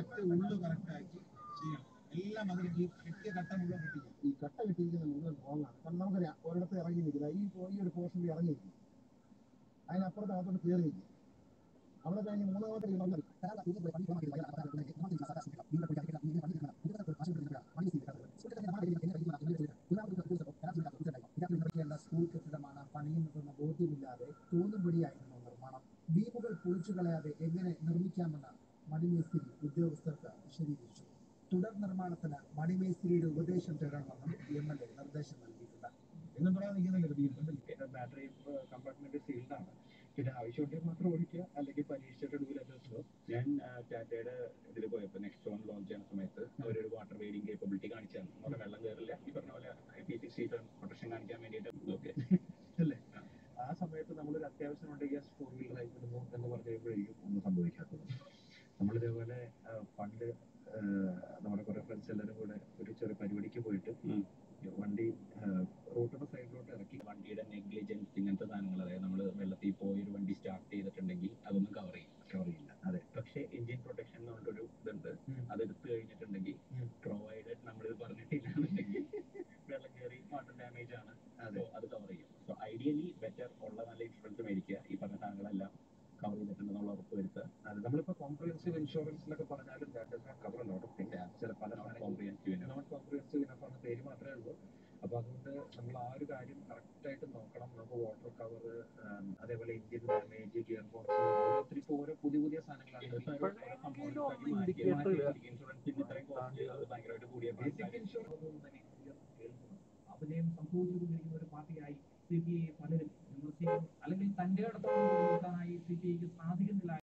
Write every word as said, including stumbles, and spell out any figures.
Correct ഉള്ളു correct ആക്കി ചെയ്യണം. എല്ലാം അതിന് ഈ കെട്ടിയ കട്ട മുഴുവൻ കെട്ടിക്കും. ഈ കട്ട കെട്ടിയിരിക്കുന്ന മുഴുവൻ റോങ്ങാണ്. കാരണം നമുക്കറിയാം ഒരിടത്ത് ഇറങ്ങി നിൽക്കില്ല, ഈ ഈ ഒരു പോർഷനിൽ ഇറങ്ങിയിരിക്കും, അതിനപ്പുറത്ത് അകത്തോട്ട് കയറിയിരിക്കും. അവിടെ കഴിഞ്ഞ് മൂന്നാമത്തെ സ്കൂൾ കെട്ടിടമാണ് പണിയുന്നതെന്ന ബോധ്യമില്ലാതെ തോന്നുംപടിയായിരുന്നു നിർമ്മാണം. ദ്വീപുകൾ പൊളിച്ചു കളയാതെ എങ്ങനെ നിർമ്മിക്കാമെന്ന് മണിമേസ്ത്രി ഉദ്യോഗസ്ഥർക്ക് വിശദീകരിച്ചു. തുടർ നിർമ്മാണത്തിന് മണിമേസ്ത്രിയുടെ ഉപദേശം തേടണമെന്നും എം എൽ എ നിർദ്ദേശം നൽകിയിട്ടുണ്ട്. എന്നും പറയാൻ നിൽക്കുന്നില്ല, ബാറ്ററി കമ്പാർട്ട്മെന്റ് സീൽഡാണ്. പിന്നെ ആവശ്യമുണ്ടെങ്കിൽ മാത്രം ഓടിക്കുക, അല്ലെങ്കിൽ പരീക്ഷിച്ചിട്ട് ഡൂലോ. ഞാൻ ടാറ്റയുടെ ഇതിൽ പോയപ്പോൾ നെക്സ്റ്റ് ഓൺ ലോഞ്ച് ചെയ്യുന്ന സമയത്ത് അവരൊരു വാട്ടർ വെയ്ഡിങ് കേപ്പബിലിറ്റി കാണിച്ചാണ്. നമ്മുടെ വെള്ളം കയറില്ല, ഈ പറഞ്ഞ പോലെ പി ടി സി പ്രൊട്ടക്ഷൻ കാണിക്കാൻ വേണ്ടിയിട്ട് ഓക്കെ അല്ലേ. ആ സമയത്ത് നമ്മളൊരു അത്യാവശ്യം ഉണ്ടെങ്കിൽ ഫോർ വീലറായി വിടുന്നു എന്ന് പറഞ്ഞു കഴിയുമ്പോഴേക്കും ഒന്നും സംഭവിക്കാത്തത്. നമ്മളിതേപോലെ പണ്ട് നമ്മുടെ കുറെ ഫ്രണ്ട്സ് എല്ലാവരും കൂടെ ഒരു ചെറിയ പരിപാടിക്ക് പോയിട്ട് വണ്ടി റോഡിന്റെ സൈഡിലോട്ട് ഇറക്കി. വണ്ടിയുടെ നെഗ്ലിജൻസ് ഇങ്ങനത്തെ സാധനങ്ങൾ, അതായത് നമ്മൾ വെള്ളത്തിൽ പോയൊരു വണ്ടി സ്റ്റാർട്ട് ചെയ്തിട്ടുണ്ടെങ്കിൽ അതൊന്നും കവർ ചെയ്യും കവർ ചെയ്യില്ല അതെ. പക്ഷേ എഞ്ചിൻ പ്രൊട്ടക്ഷൻ എന്ന് പറഞ്ഞൊരു ഇതുണ്ട്, അതെടുത്ത് കഴിഞ്ഞിട്ടുണ്ടെങ്കിൽ പ്രൊവൈഡഡ് നമ്മളിത് പറഞ്ഞിട്ടില്ല എന്നുണ്ടെങ്കിൽ വെള്ളം കയറി വാട്ടർ ഡാമേജ് ആണ്, സോ അത് കവർ ചെയ്യും. സോ ഐഡിയലി ബെറ്റർ ഉള്ള നല്ല ഇൻഷുറൻസ് മേടിക്കുക, ഈ പറഞ്ഞ സാധനങ്ങളെല്ലാം കവർ ചെയ്തിട്ടുണ്ടെന്നുള്ള ഉറപ്പ് വരുത്തുക. അത് നമ്മളിപ്പോൾ കോംപ്രിഹെൻസീവ് ഇൻഷുറൻസ് എന്നൊക്കെ പറഞ്ഞാലും കവർ ലോട്ട് ഓഫ് തിങ്സ്. ചില പല കോംപ്രിഹെൻസീവ് നോൺ കോംപ്രിഹെൻസീവ് ഇനഫാണ് പേര് മാത്രമേ ഉള്ളൂ. അപ്പോൾ അതുകൊണ്ട് നമ്മൾ ആ ഒരു കാര്യം കറക്റ്റായിട്ട് നോക്കണം. നമുക്ക് വാട്ടർ കവർ, അതേപോലെ എഞ്ചിൻ ഡാമേജ്, ഗിയർ ബോക്സ്, ഓരോരുത്തർ ഇപ്പോൾ ഓരോ പുതിയ പുതിയ സാധനങ്ങളാണ്. അഭിനയം സംഭവിച്ചുകൊണ്ടിരിക്കുന്ന ഒരു പാർട്ടിയായി സി പി ഐ പലരും വിമർശിക്കുന്നു. അല്ലെങ്കിൽ തന്റെ ഇടത്തോട് കൂടി നിൽക്കാനായി സി പി ഐക്ക് സാധിക്കുന്നില്ല.